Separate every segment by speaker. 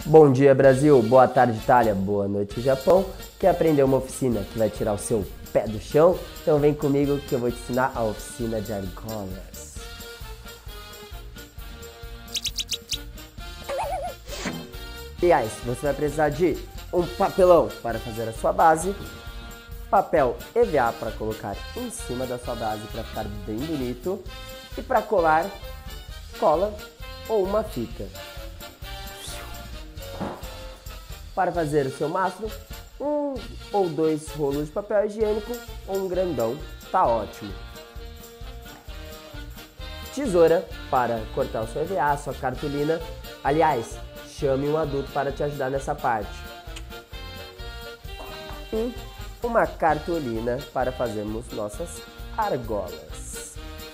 Speaker 1: Bom dia, Brasil. Boa tarde, Itália. Boa noite, Japão. Quer aprender uma oficina que vai tirar o seu pé do chão? Então vem comigo que eu vou te ensinar a oficina de argolas. E aí, você vai precisar de um papelão para fazer a sua base, papel EVA para colocar em cima da sua base para ficar bem bonito e para colar, cola ou uma fita. Para fazer o seu mastro, 1 ou 2 rolos de papel higiênico ou um grandão, tá ótimo. Tesoura para cortar o seu EVA, a sua cartolina. Aliás, chame um adulto para te ajudar nessa parte. E uma cartolina para fazermos nossas argolas.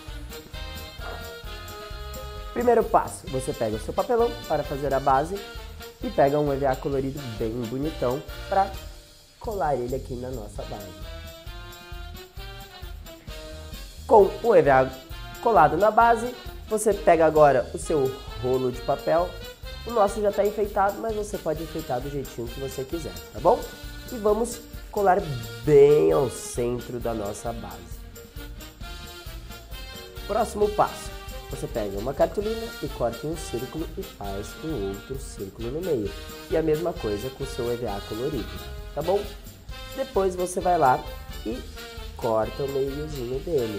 Speaker 1: Primeiro passo, você pega o seu papelão para fazer a base e pega um EVA colorido bem bonitão para colar ele aqui na nossa base. Com o EVA colado na base, você pega agora o seu rolo de papel. O nosso já está enfeitado, mas você pode enfeitar do jeitinho que você quiser, tá bom? E vamos colar bem ao centro da nossa base. Próximo passo. Você pega uma cartolina e corta em um círculo e faz um outro círculo no meio. E a mesma coisa com o seu EVA colorido, tá bom? Depois você vai lá e corta o meiozinho dele.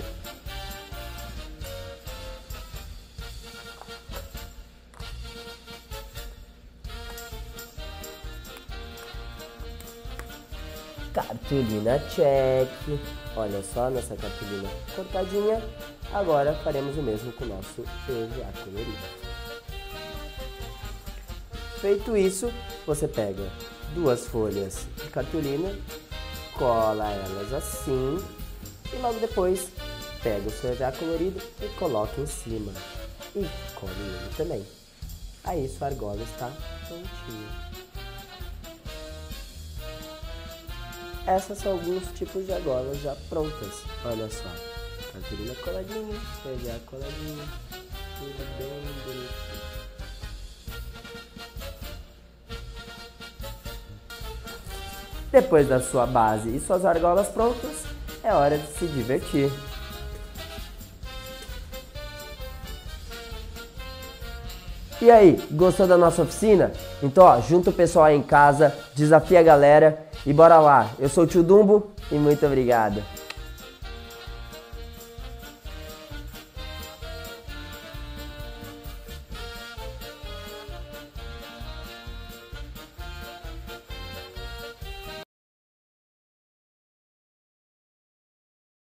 Speaker 1: Cartolina check. Olha só nossa cartolina cortadinha. Agora faremos o mesmo com o nosso EVA colorido. Feito isso, você pega 2 folhas de cartolina, cola elas assim e logo depois pega o seu EVA colorido e coloca em cima e cole ele também. Aí sua argola está prontinha. Essas são alguns tipos de argolas já prontas. Olha só. Cartolina coladinha, EVA coladinha, tudo bem bonitinho. Depois da sua base e suas argolas prontas, é hora de se divertir. E aí, gostou da nossa oficina? Então, ó, junta o pessoal aí em casa, desafia a galera e bora lá. Eu sou o Tio Dumbo e muito obrigado.